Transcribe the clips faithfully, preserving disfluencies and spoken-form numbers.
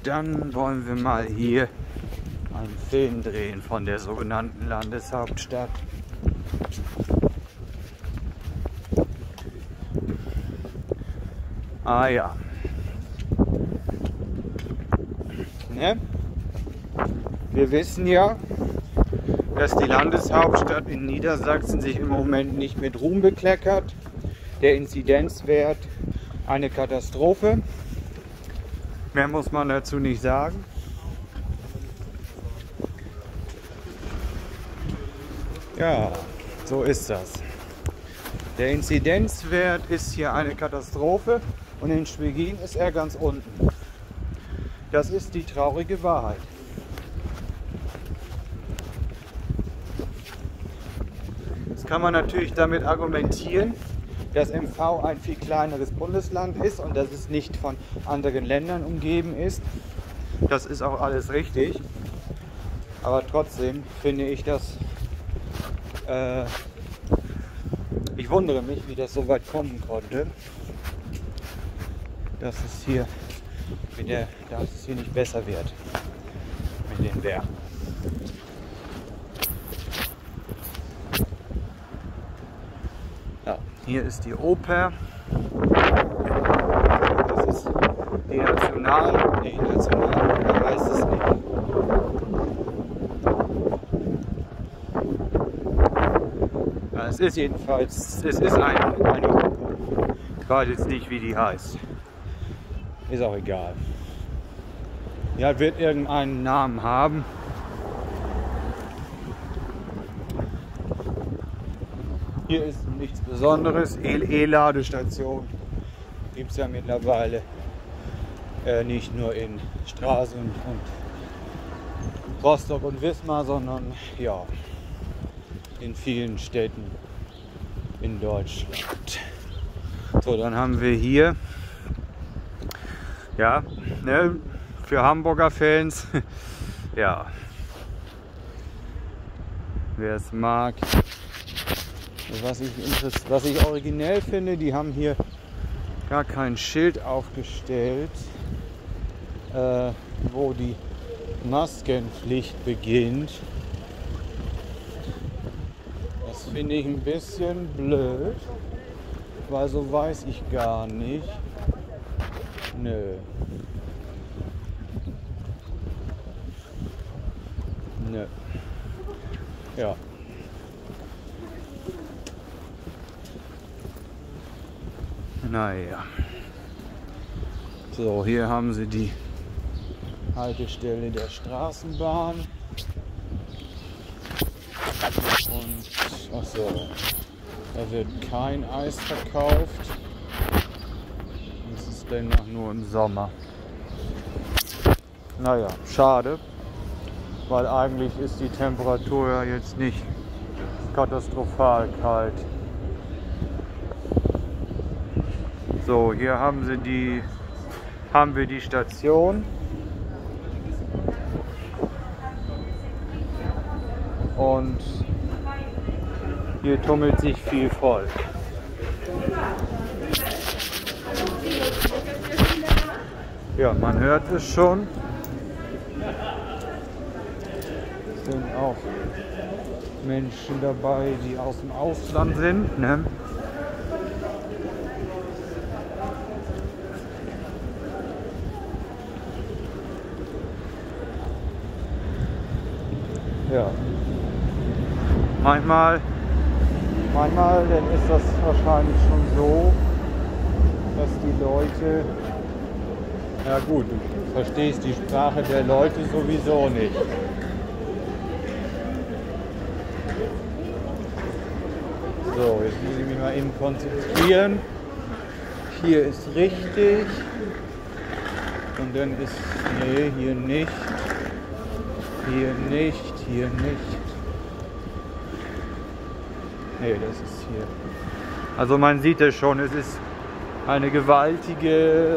dann wollen wir mal hier einen Film drehen von der sogenannten Landeshauptstadt. Ah ja. Ne? Wir wissen ja, dass die Landeshauptstadt in Niedersachsen sich im Moment nicht mit Ruhm bekleckert. Der Inzidenzwert eine Katastrophe. Mehr muss man dazu nicht sagen. Ja, so ist das. Der Inzidenzwert ist hier eine Katastrophe und in Schwerin ist er ganz unten. Das ist die traurige Wahrheit. Jetzt kann man natürlich damit argumentieren, dass M V ein viel kleineres Bundesland ist und dass es nicht von anderen Ländern umgeben ist. Das ist auch alles richtig. Aber trotzdem finde ich das, äh, ich wundere mich, wie das so weit kommen konnte, dass es hier, mit der, dass es hier nicht besser wird mit den Werken. Ja, hier ist die Oper. Das ist die National, nee, National, da heißt es nicht. Ja, es ist jedenfalls, es ist ein, eine Oper. Ich weiß jetzt nicht, wie die heißt. Ist auch egal. Ja, wird irgendeinen Namen haben. Hier ist nichts Besonderes. E-Ladestation gibt es ja mittlerweile äh, nicht nur in Stralsund und Rostock und Wismar, sondern ja, in vielen Städten in Deutschland. So, dann haben wir hier, ja, ne, für Hamburger Fans, ja, wer es mag. Was ich, was ich originell finde, die haben hier gar kein Schild aufgestellt, äh, wo die Maskenpflicht beginnt. Das finde ich ein bisschen blöd, weil so weiß ich gar nicht. Nö. Nö. Ja. Naja. So, hier haben sie die Haltestelle der Straßenbahn. Und, achso, da wird kein Eis verkauft. Das ist demnach nur im Sommer. Naja, schade, weil eigentlich ist die Temperatur ja jetzt nicht katastrophal kalt. So, hier haben sie die, haben wir die Station. Und hier tummelt sich viel Volk. Ja, man hört es schon. Es sind auch Menschen dabei, die aus dem Ausland sind, ne? Ja. Manchmal, manchmal dann ist das wahrscheinlich schon so, dass die Leute, ja gut, du verstehst die Sprache der Leute sowieso nicht. So, jetzt muss ich mich mal eben konzentrieren. Hier ist richtig. Und dann ist, nee, hier nicht. Hier nicht, hier nicht. Nee, das ist hier. Also man sieht es schon, es ist eine gewaltige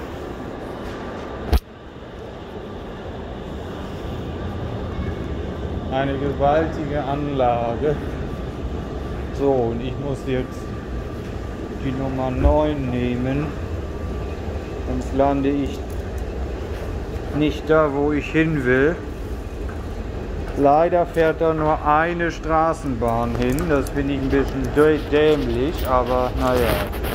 eine gewaltige Anlage. So, und ich muss jetzt die Nummer neun nehmen, sonst lande ich nicht da, wo ich hin will. Leider fährt da nur eine Straßenbahn hin. Das finde ich ein bisschen dämlich, aber naja.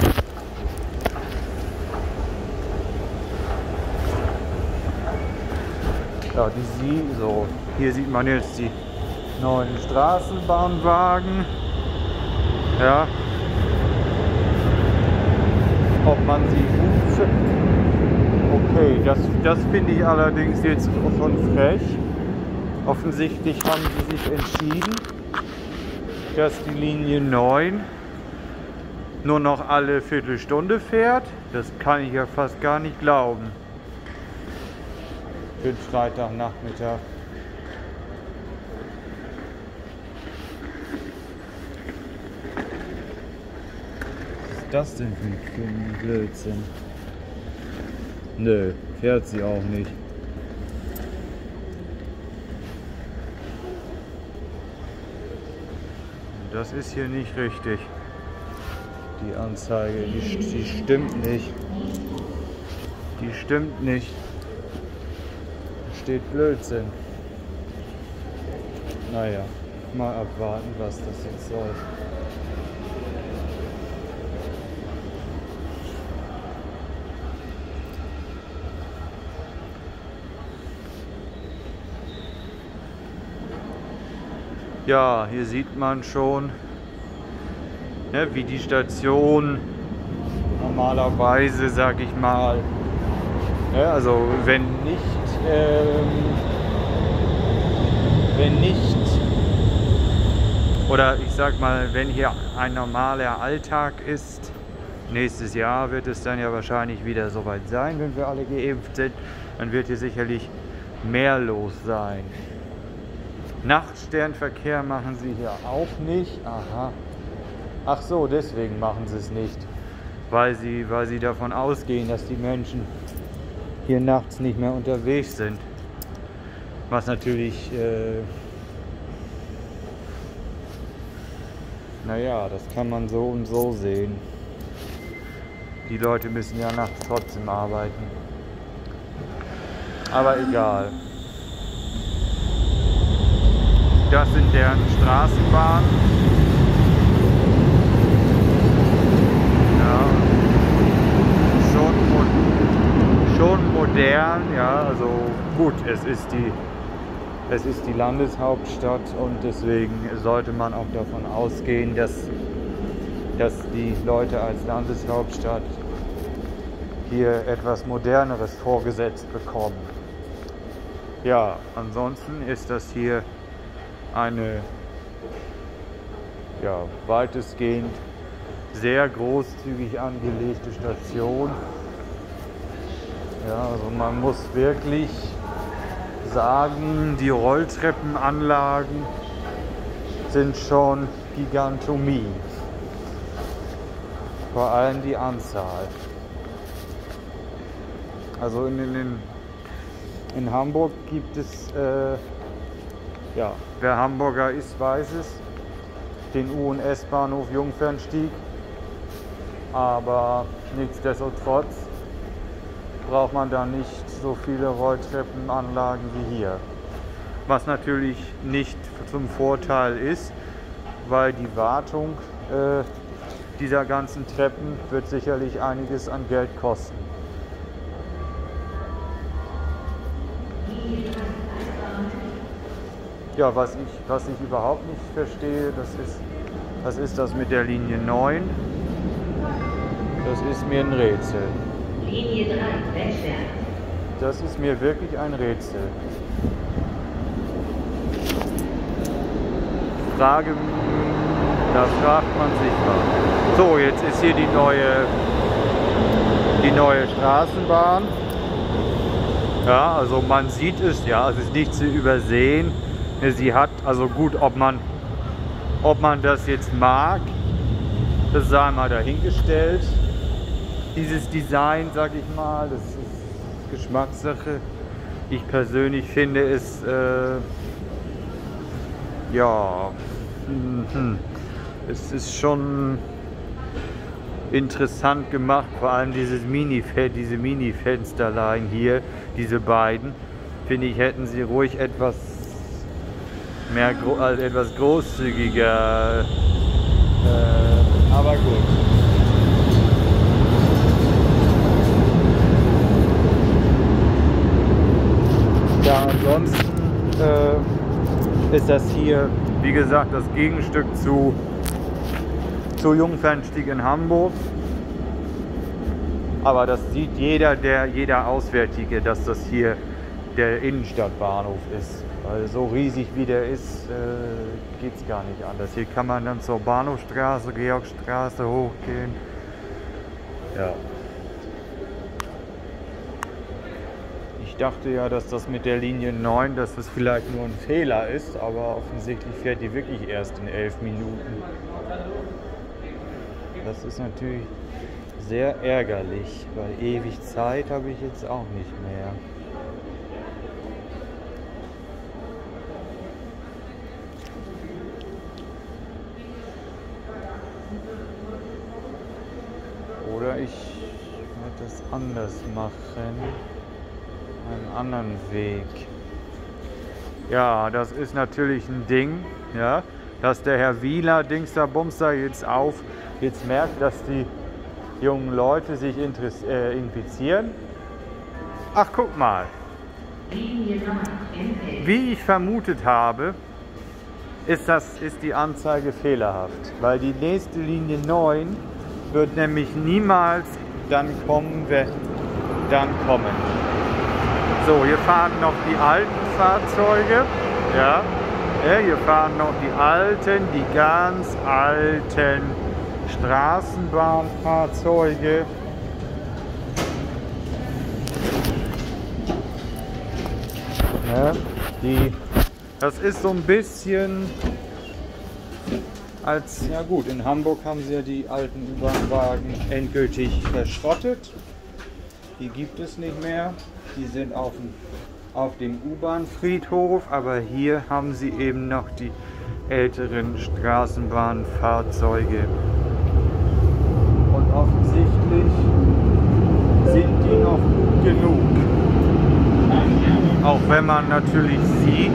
Ja, die sie so. Hier sieht man jetzt die neuen Straßenbahnwagen. Ja. Ob man sie gut findet. Okay, das, das finde ich allerdings jetzt schon frech. Offensichtlich haben sie sich entschieden, dass die Linie neun nur noch alle Viertelstunde fährt. Das kann ich ja fast gar nicht glauben. Für den Freitagnachmittag. Was ist das denn für ein Blödsinn? Nö, fährt sie auch nicht. Das ist hier nicht richtig. Die Anzeige, die, die stimmt nicht. Die stimmt nicht. Da steht Blödsinn. Naja, mal abwarten, was das jetzt soll. Ja, hier sieht man schon, ja, wie die Station normalerweise, sag ich mal, ja, also wenn nicht, ähm, wenn nicht, oder ich sag mal, wenn hier ein normaler Alltag ist, nächstes Jahr wird es dann ja wahrscheinlich wieder soweit sein, wenn wir alle geimpft sind, dann wird hier sicherlich mehr los sein. Nachtsternverkehr machen sie hier auch nicht. Aha. Ach so, deswegen machen sie es nicht. Weil sie, weil sie davon ausgehen, dass die Menschen hier nachts nicht mehr unterwegs sind. Was natürlich, äh, naja, das kann man so und so sehen. Die Leute müssen ja nachts trotzdem arbeiten. Aber egal. Das sind deren Straßenbahnen. Ja, schon, mo schon modern, ja, also gut, es ist die, es ist die Landeshauptstadt und deswegen sollte man auch davon ausgehen, dass, dass die Leute als Landeshauptstadt hier etwas Moderneres vorgesetzt bekommen. Ja, ansonsten ist das hier eine, ja, weitestgehend sehr großzügig angelegte Station. Ja, also man muss wirklich sagen, die Rolltreppenanlagen sind schon Gigantomie. Vor allem die Anzahl. Also in, in, in Hamburg gibt es äh, ja, wer Hamburger ist, weiß es, den U- und S-Bahnhof Jungfernstieg, aber nichtsdestotrotz braucht man da nicht so viele Rolltreppenanlagen wie hier. Was natürlich nicht zum Vorteil ist, weil die Wartung äh, dieser ganzen Treppen wird sicherlich einiges an Geld kosten. Ja, was ich, was ich überhaupt nicht verstehe, das ist, das ist das mit der Linie neun. Das ist mir ein Rätsel. Linie drei, westwärts. Das ist mir wirklich ein Rätsel. Frage, da fragt man sich mal. So, jetzt ist hier die neue, die neue Straßenbahn. Ja, also man sieht es, ja, es ist nicht zu übersehen. Sie hat, also gut, ob man, ob man das jetzt mag, das sei mal dahingestellt. Dieses Design, sag ich mal, das ist Geschmackssache. Ich persönlich finde es, äh, ja, hm, es ist schon, interessant gemacht, vor allem dieses Mini, diese Mini-Fensterlein hier, diese beiden, finde ich, hätten sie ruhig etwas mehr, also etwas großzügiger, äh, aber gut. Ja, ansonsten äh, ist das hier, wie gesagt, das Gegenstück zu, zu Jungfernstieg in Hamburg. Aber das sieht jeder, der, jeder Auswärtige, dass das hier der Innenstadtbahnhof ist. Weil so riesig wie der ist, äh, geht es gar nicht anders. Hier kann man dann zur Bahnhofstraße, Georgstraße hochgehen. Ja. Ich dachte ja, dass das mit der Linie neun, dass das vielleicht nur ein Fehler ist, aber offensichtlich fährt die wirklich erst in elf Minuten. Das ist natürlich sehr ärgerlich, weil ewig Zeit habe ich jetzt auch nicht mehr. Oder ich werde das anders machen, einen anderen Weg. Ja, das ist natürlich ein Ding, ja, dass der Herr Wieler Dingster-Bumster jetzt auf, jetzt merkt, dass die jungen Leute sich äh, infizieren. Ach, guck mal. Wie ich vermutet habe, ist, das, ist die Anzeige fehlerhaft, weil die nächste Linie neun wird nämlich niemals dann kommen, wenn dann kommen. So, hier fahren noch die alten Fahrzeuge. Ja, ja, hier fahren noch die alten, die ganz alten Straßenbahnfahrzeuge. Ja, die, das ist so ein bisschen als, ja gut, in Hamburg haben sie ja die alten U-Bahn-Wagen endgültig verschrottet. Die gibt es nicht mehr. Die sind auf dem, auf dem U-Bahn-Friedhof, aber hier haben sie eben noch die älteren Straßenbahnfahrzeuge. Und offensichtlich sind die noch gut genug. Auch wenn man natürlich sieht,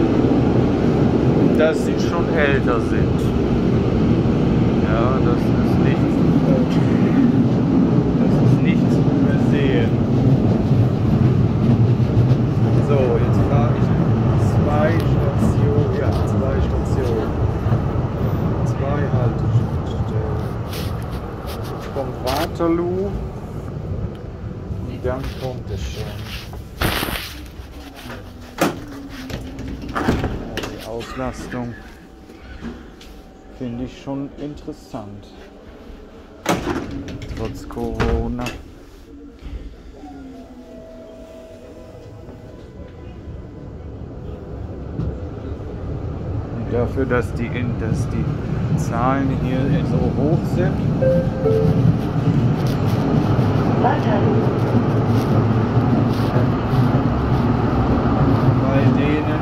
dass sie schon älter sind. Ja, das ist nicht, das ist nicht zu übersehen. So, jetzt fahre ich zwei Stationen, ja, zwei Stationen, zwei Haltestellen. Jetzt kommt Waterloo und dann kommt es schon. Die Auslastung finde ich schon interessant, trotz Corona. Und dafür, dass die, dass die Zahlen hier so hoch sind, bei denen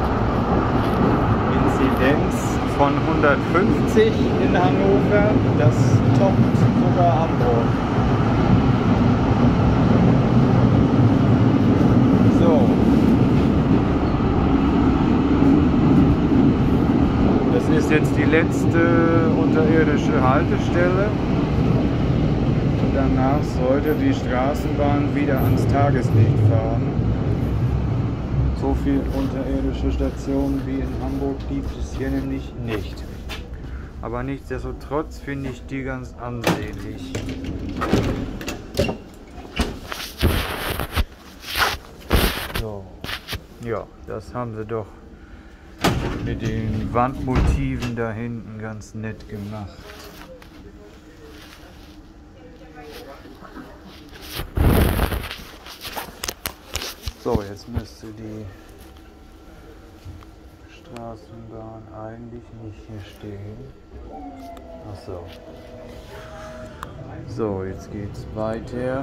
Inzidenz von hundertfünfzig in Hannover, das toppt sogar Hamburg. So. Das ist jetzt die letzte unterirdische Haltestelle. Und danach sollte die Straßenbahn wieder ans Tageslicht fahren. So viele unterirdische Stationen wie in Hamburg gibt es hier nämlich nicht. Aber nichtsdestotrotz finde ich die ganz ansehnlich. So, ja, das haben sie doch mit den Wandmotiven da hinten ganz nett gemacht. So, jetzt müsste die Straßenbahn eigentlich nicht hier stehen. Ach so. So, jetzt geht's weiter.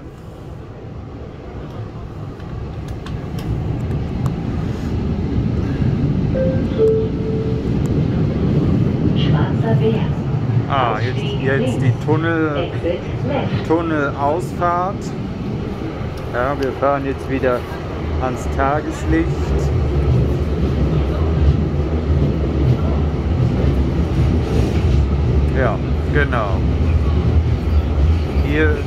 Schwarzer Bär. Ah, jetzt, jetzt die Tunnel, Tunnelausfahrt. Ja, wir fahren jetzt wieder ans Tageslicht. Ja, genau. Hier,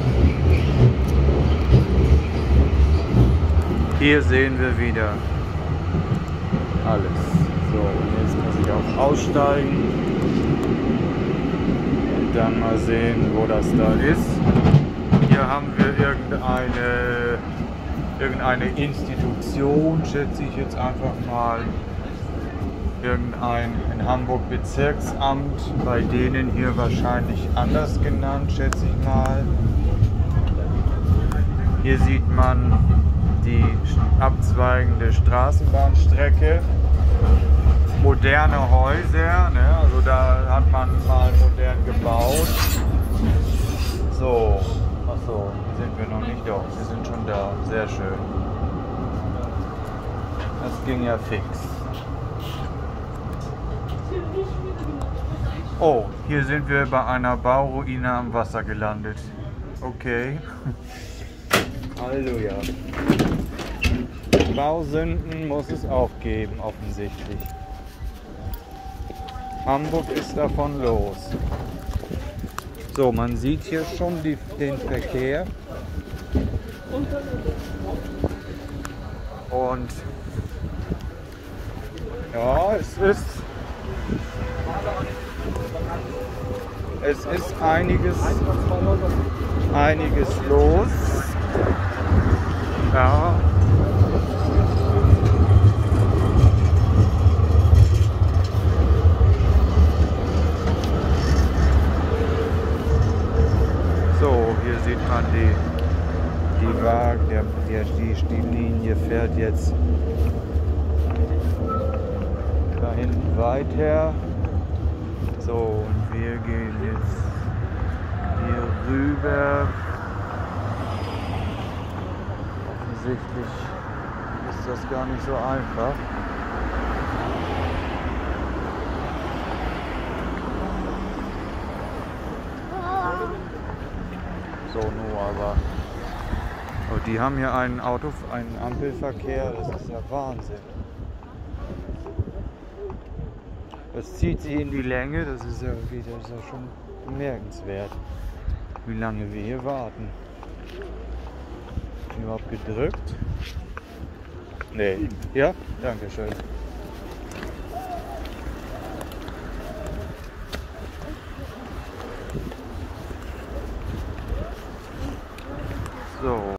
hier sehen wir wieder alles. So, und jetzt muss ich auch aussteigen und dann mal sehen, wo das da ist. Hier haben wir irgendeine, irgendeine Institution, schätze ich jetzt einfach mal. Irgendein in Hamburg Bezirksamt, bei denen hier wahrscheinlich anders genannt, schätze ich mal. Hier sieht man die abzweigende Straßenbahnstrecke, moderne Häuser, ne? Also da hat man mal modern gebaut. So, achso, sind wir noch nicht da, wir sind schon da, sehr schön. Das ging ja fix. Oh, hier sind wir bei einer Bauruine am Wasser gelandet. Okay. Halleluja. Bausünden muss es auch geben, offensichtlich. Hamburg ist davon los. So, man sieht hier schon die, den Verkehr. Und ja, es ist Es ist einiges, einiges los. Ja. So, hier sieht man die, die Wagen, der, der, die, die Linie fährt jetzt da hinten weiter. So, und wir gehen jetzt hier rüber. Offensichtlich ist das gar nicht so einfach. So, nur aber. Oh, die haben hier einen Auto, einen Ampelverkehr, das ist ja Wahnsinn. Das zieht sich in die Länge, das ist ja, das ist ja schon bemerkenswert, wie lange wir hier warten. Überhaupt gedrückt? Nee. Ja? Dankeschön.